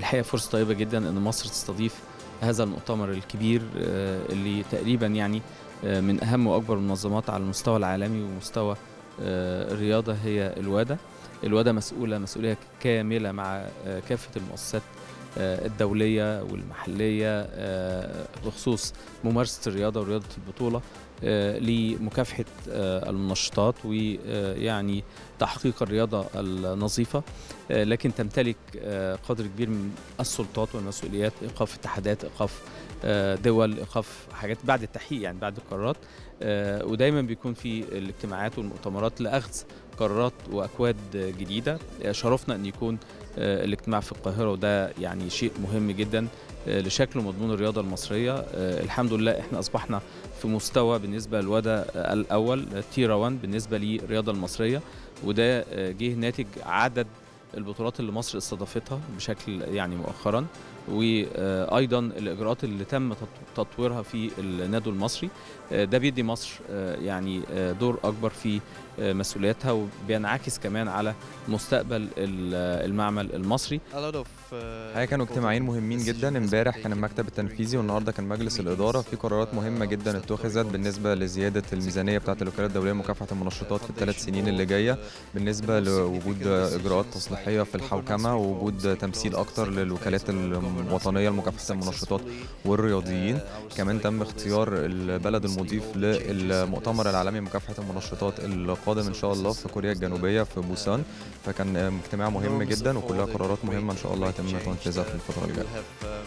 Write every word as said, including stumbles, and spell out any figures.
الحقيقة فرصة طيبة جدا أن مصر تستضيف هذا المؤتمر الكبير اللي تقريبا يعني من أهم وأكبر المنظمات على المستوى العالمي ومستوى الرياضة هي الوادة. الوادة مسؤولة مسؤولية كاملة مع كافة المؤسسات الدولية والمحلية بخصوص ممارسة الرياضة ورياضة البطولة لمكافحة المنشطات ويعني تحقيق الرياضة النظيفة، لكن تمتلك قدر كبير من السلطات والمسؤوليات، إيقاف اتحادات، إيقاف دول، إيقاف حاجات بعد التحقيق يعني بعد القرارات، ودايما بيكون في الاجتماعات والمؤتمرات لأخذ قرارات وأكواد جديدة. شرفنا أن يكون الاجتماع في القاهرة، وده يعني شيء مهم جدا لشكل ومضمون الرياضة المصرية. الحمد لله احنا أصبحنا في مستوى بالنسبة للوادة الأول تيرا واحد بالنسبة للرياضة المصرية، وده جه ناتج عدد البطولات اللي مصر استضافتها بشكل يعني مؤخرا، وايضا الاجراءات اللي تم تطويرها في النادي المصري. ده بيدي مصر يعني دور اكبر في مسؤولياتها، وبينعكس كمان على مستقبل المعمل المصري. الحقيقة كانوا اجتماعين مهمين جدا. امبارح كان المكتب التنفيذي والنهارده كان مجلس الإدارة. في قرارات مهمة جدا اتخذت بالنسبة لزيادة الميزانية بتاعة الوكالة الدولية لمكافحة المنشطات في الثلاث سنين اللي جاية، بالنسبة لوجود إجراءات تصليحية في الحوكمة ووجود تمثيل أكتر للوكالات الوطنية لمكافحة المنشطات والرياضيين. كمان تم اختيار البلد المضيف للمؤتمر العالمي لمكافحة المنشطات القادم إن شاء الله في كوريا الجنوبية في بوسان. فكان اجتماع مهم جدا وكلها قرارات مهمة إن شاء الله يتم تنفيذها في الفترة الجاية.